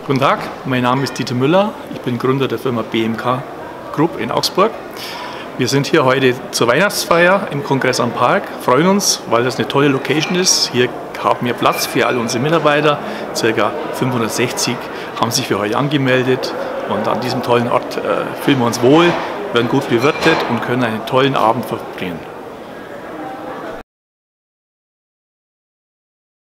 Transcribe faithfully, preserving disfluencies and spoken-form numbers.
Guten Tag, mein Name ist Dieter Müller. Ich bin Gründer der Firma B M K Group in Augsburg. Wir sind hier heute zur Weihnachtsfeier im Kongress am Park, freuen uns, weil das eine tolle Location ist. Hier haben wir Platz für alle unsere Mitarbeiter. Circa fünfhundertsechzig haben sich für heute angemeldet und an diesem tollen Ort äh, fühlen wir uns wohl, werden gut bewirtet und können einen tollen Abend verbringen.